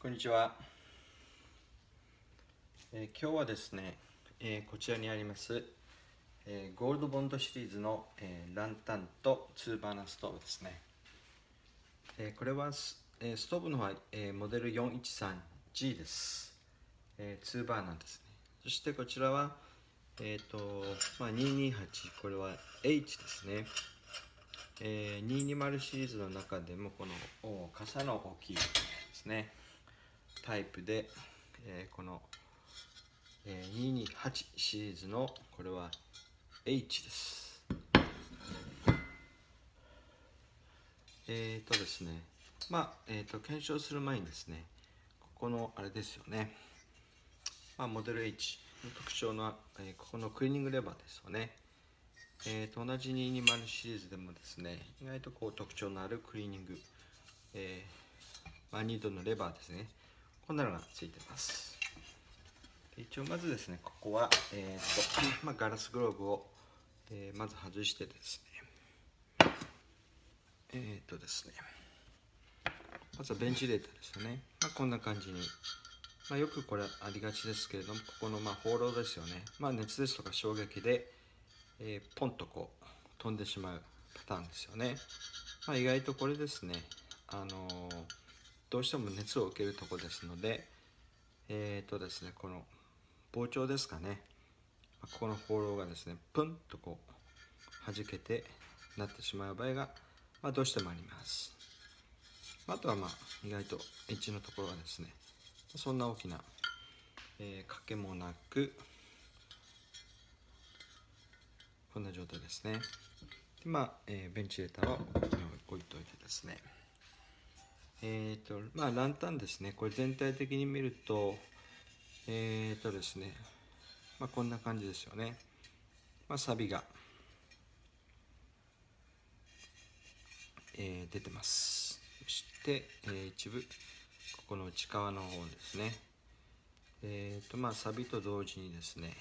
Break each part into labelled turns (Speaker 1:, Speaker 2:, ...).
Speaker 1: こんにちは。今日はですね、こちらにあります、ゴールドボンドシリーズの、ランタンと2バーナーストーブですね。これはストーブの方は、モデル 413G です。2バーナーですね。そしてこちらは、228、これは H ですね。220シリーズの中でもこの傘の大きいですねタイプで、この、228シリーズのこれは H です。ですね、検証する前にですね、ここのあれですよね、モデル H の特徴の、ここのクリーニングレバーですよね。同じ220シリーズでもですね、意外とこう特徴のあるクリーニング、ニードのレバーですね。こんなのがついてます。一応まずですね、ここは、ガラスグローブを、まず外してですね、まずはベンチレーターですよね。こんな感じに。よくこれありがちですけれども、ここの放浪ですよね。熱ですとか衝撃で、ポンとこう飛んでしまうパターンですよね。意外とこれですね、どうしても熱を受けるところですので、ですね、この膨張ですかね、ここの放浪がですね、プンとこう弾けてなってしまう場合が、どうしてもあります。あとは意外とエッジのところはですね、そんな大きな、欠けもなく、こんな状態ですね。でベンチレーターは置いといてですね、ランタンですね、これ全体的に見ると、ですね、こんな感じですよね。錆が、出てます。そして、一部ここの内側の方ですね。錆と同時にですね、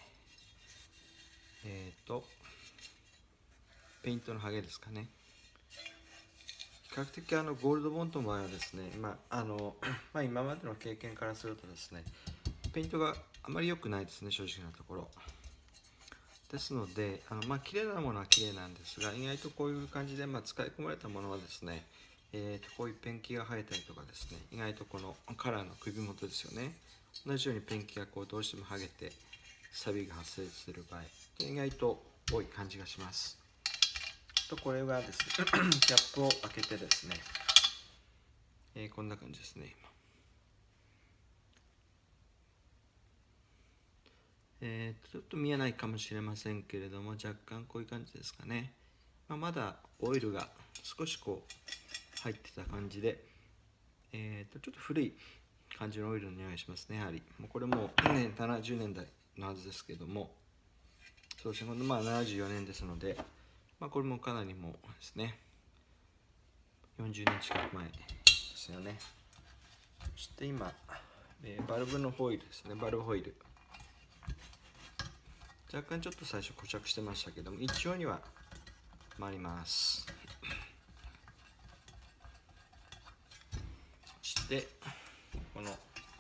Speaker 1: ペイントのハゲですかね。比較的ゴールドボンドの場合はですね、今までの経験からするとですね、ペイントがあまり良くないですね、正直なところ。ですので、綺麗なものは綺麗なんですが、意外とこういう感じで、使い込まれたものはですね、こういうペンキが生えたりとかですね、意外とこのカラーの首元ですよね、同じようにペンキがこうどうしても剥げて錆が発生する場合、意外と多い感じがします。これはですね、キャップを開けてですね、こんな感じですね。ちょっと見えないかもしれませんけれども、若干こういう感じですかね。まだオイルが少しこう入ってた感じで、ちょっと古い感じのオイルの匂いがしますね。やはりもうこれも70年代のはずですけども、そうですね、74年ですので、これもかなりもうですね、40年近く前ですよね。そして今、バルブのホイールですね、バルブホイール。若干ちょっと最初固着してましたけども、一応には回ります。そしてこの、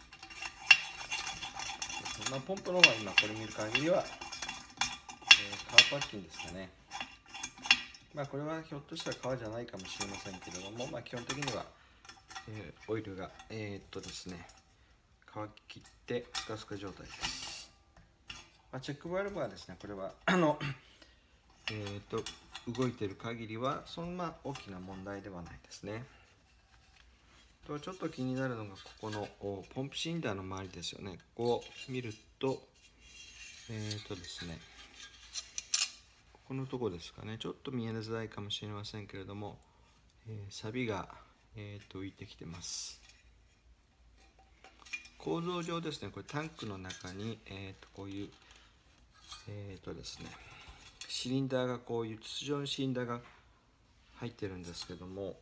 Speaker 1: ポンプの方は今これ見る限りは、革パッキンですかね。これはひょっとしたら革じゃないかもしれませんけれども、基本的には、オイルがですね、乾ききってスカスカ状態です。チェックバルブはですね、これは動いている限りはそんな大きな問題ではないですね。ちょっと気になるのがここのポンプシリンダーの周りですよね。ここを見るとですね、ここのところですかね、ちょっと見えづらいかもしれませんけれども、錆が、浮いてきてます。構造上ですね、これタンクの中に、こういうですね、シリンダーがこういう筒状のシリンダーが入ってるんですけども、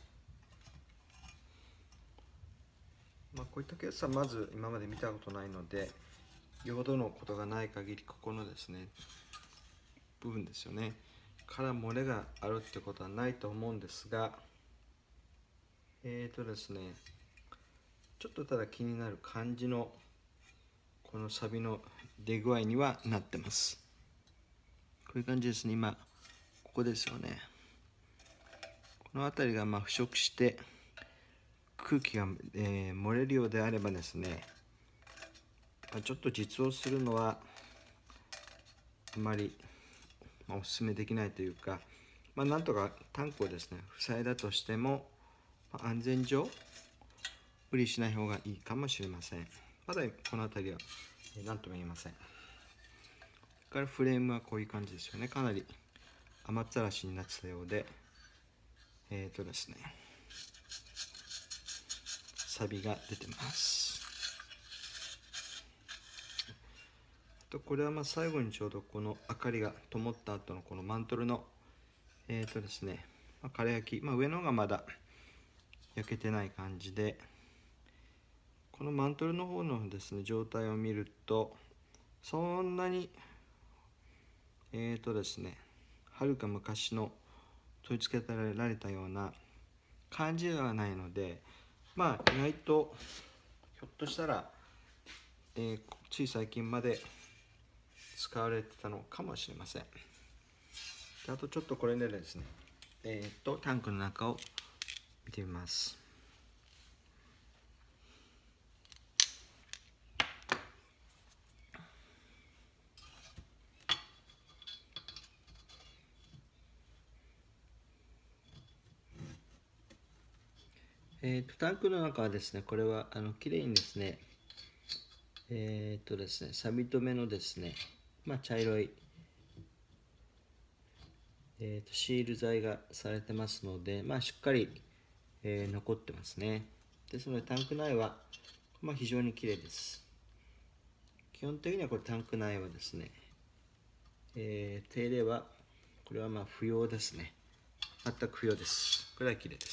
Speaker 1: こういったケースはまず今まで見たことないので、よほどのことがない限りここのですね部分ですよねから漏れがあるってことはないと思うんですが、ですね、 ちょっとただ気になる感じのこのサビの出具合にはなってます。こういう感じですね。今ここですよね。この辺りが腐食して空気が、漏れるようであればですね、ちょっと実をするのはあまり、お勧めできないというか、なんとかタンクをですね塞いだとしても、安全上無理しない方がいいかもしれません。まだこの辺りは何とも言えません。それからフレームはこういう感じですよね。かなり雨ざらしになってたようで、ですね、サビが出てます。あとこれは最後にちょうどこの明かりが灯った後のこのマントルのですね、枯れ焼き、上の方がまだ焼けてない感じで、このマントルの方のですね状態を見るとそんなにですねはるか昔の取り付けられたような感じではないので、意外とひょっとしたら、つい最近まで使われてたのかもしれません。あとちょっとこれでですね、タンクの中を見てみます。タンクの中はですね、これはきれいにですね、ですね、錆止めのですね、茶色い、シール剤がされてますので、しっかり、残ってますね。ですのでタンク内は、非常にきれいです。基本的にはこれタンク内はですね、手入れはこれは不要ですね。全く不要です。これはきれいです。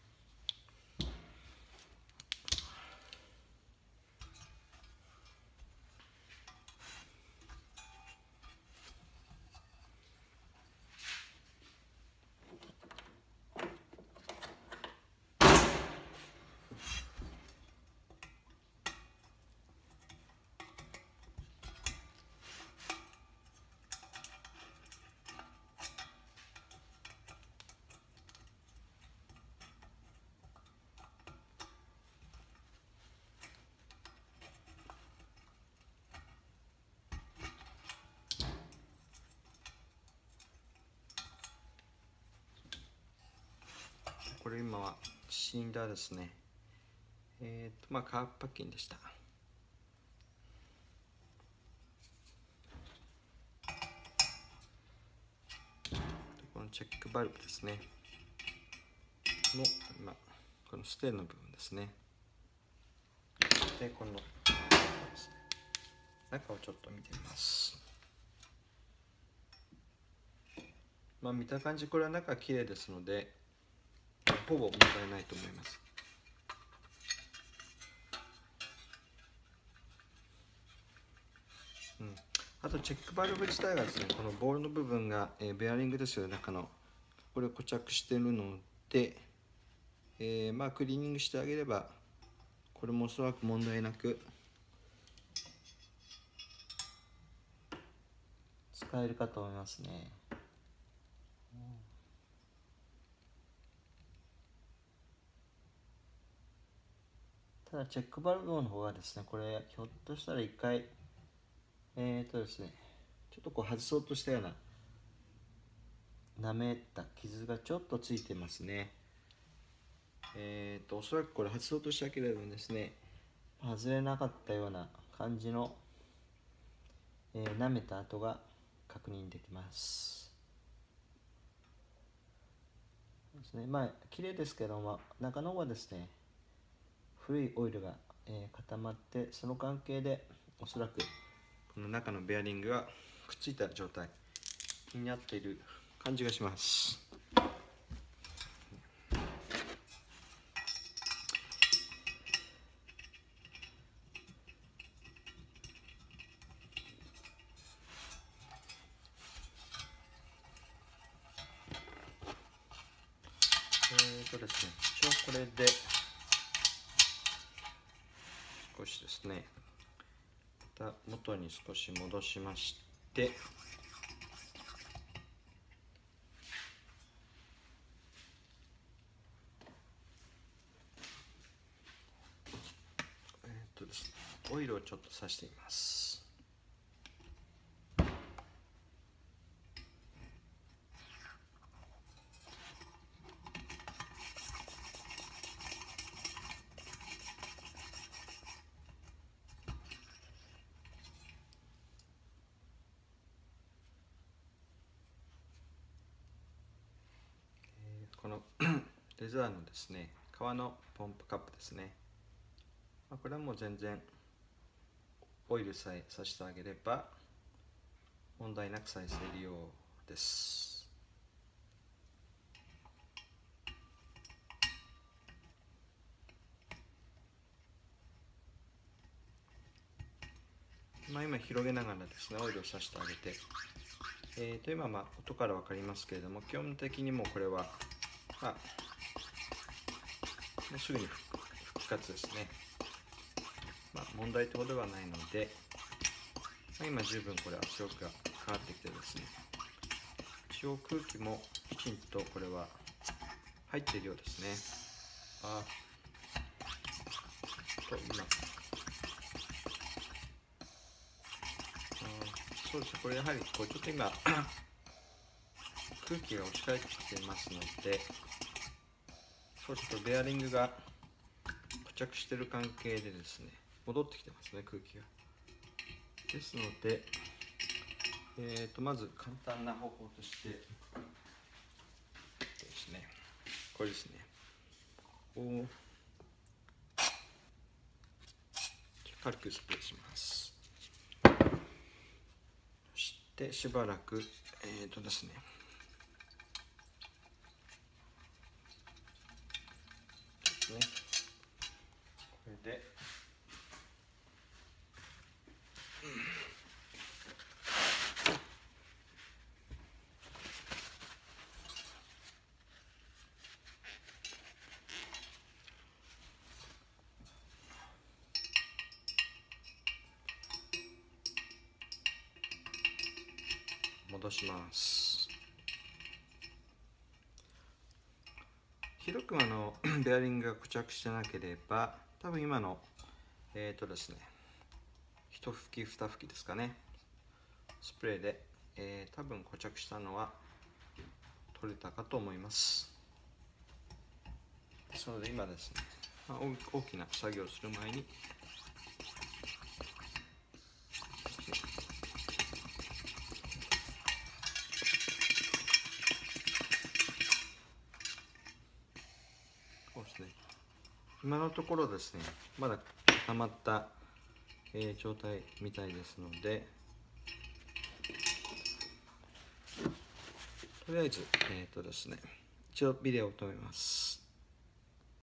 Speaker 1: これ今はシリンダーですね。カープパッキンでした。このチェックバルブですねのこのステーの部分ですね。でこの中をちょっと見てみます。見た感じこれは中綺麗ですのでほぼ問題ないと思います。あとチェックバルブ自体がですね、このボールの部分が、ベアリングですよね、中のこれを固着しているので、クリーニングしてあげればこれもおそらく問題なく使えるかと思いますね。ただチェックバルブの方はですね、これひょっとしたら一回ですね、ちょっとこう外そうとしたような舐めた傷がちょっとついてますね。おそらくこれ外そうとしたけれどもですね、外れなかったような感じの、舐めた跡が確認できます。ですね、綺麗ですけども、中の方はですね、古いオイルが、固まって、その関係でおそらくこの中のベアリングがくっついた状態になっている感じがします。ですね、一応これで少しですね、また元に少し戻しまして、ですね、オイルをちょっとさしています。このレザーのですね、革のポンプカップですね。これはもう全然オイルさえさしてあげれば問題なく再生利用です。今広げながらですね、オイルをさしてあげて、今音から分かりますけれども、基本的にもうこれは、もうすぐに復活ですね。問題とほどはないので、今十分これ圧力がかかってきてですね、一応空気もきちんとこれは入っているようですね。そうですね、これやはりちょっと今空気が押し返ってきていますので、そうちょっとベアリングが付着している関係でですね、戻ってきてますね、空気が。ですので、まず簡単な方法としてですね、これですね、軽くスプレーします。そしてしばらくですね、これで、戻します。広くベアリングが付着してなければ、多分今のですね、一吹き二吹きですかね、スプレーで、多分付着したのは取れたかと思います。ですので今ですね、大きな作業をする前にそうですね、今のところですね、まだ固まった、状態みたいですので、とりあえずですね、一度ビデオを止めます。